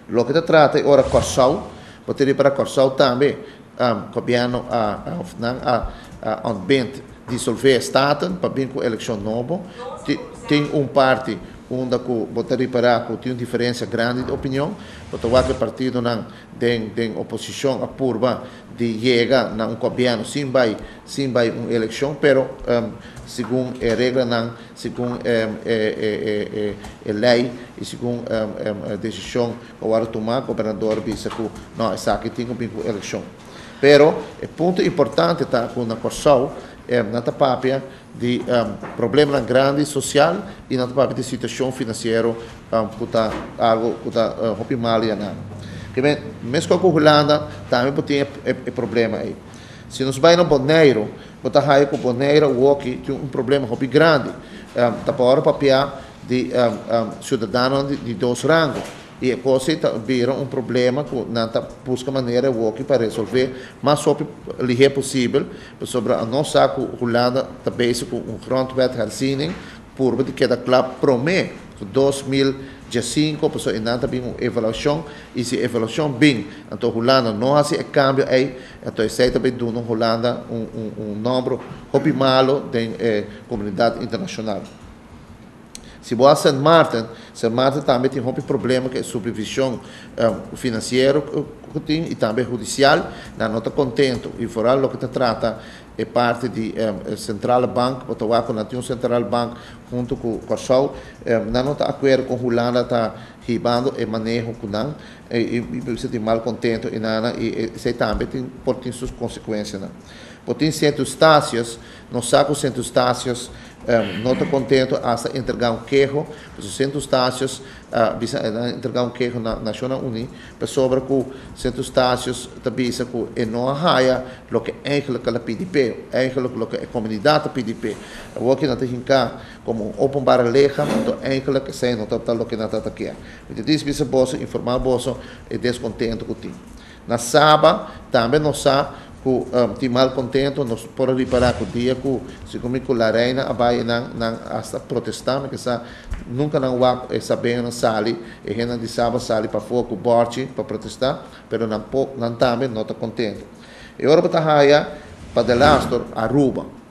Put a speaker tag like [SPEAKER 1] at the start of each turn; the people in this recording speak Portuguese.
[SPEAKER 1] Lo que te trata é ora Corsau, pode ir para Corsau também, o governo ambiente dissolver Staten, para vir com eleição nova, tem parte onde botar para que tem uma diferença grande de opinião, porque o partido não tem oposição a purba de chegar a um governo sem vai uma eleição, pero segundo a regra não, segundo a lei e segundo a decisão que vai tomar o governador disse que não, essa aqui tem uma eleição. Pero o ponto importante está com a Corsau na papia de problema grande social e na papia de situação financeira que está algo que está mal e nada. Que mesmo com a Holanda também tem problema aí. Se nós vai no Bonaire, botar raio com Bonaire, o que tem um problema muito grande, tá para o papel de cidadão de dois rangos. E a coisa vira um problema que não busca maneira para resolver, mas sobre o possível, sobre a nossa Holanda também com um grondwetherziening, por de que claro promete 2015 pessoa ainda também uma avaliação e se a avaliação bem então Holanda não faz o câmbio aí então sai também do Holanda um número muito malo da comunidade internacional. Se você Saint Martin também tem um problema que é supervisão financeira que tem e também judicial, não está contente e fora o que te trata é parte de Central Bank, porque não tem um Central Bank junto com o Corsau, não está de acordo com a Holanda, está ribando e manejo com não e você tem mal contente e isso também tem suas consequências. Porque tem centros estácios, não sabe os centros estácios não está contente a entregar queijo, os centros estácios entregar queijo na Nações Unidas, sobre que os centros estácios também dizem que não há o que eigenlijk a PDP, eigenlijk o que a comunidade PDP. O que não tem como openbare lichaam, então eigenlijk zijn não está o que não está aqui. Então diz bisa bosso informar bosso é descontento com ti. Na Saba também não sabe que mal contente, nós podemos reparar que o dia que se comigo a reina vai hasta protestar, porque nunca não vai saber na sali, e a gente de sábado sali para fora com o borte para protestar, mas não também não está contente. E agora para a para Aruba.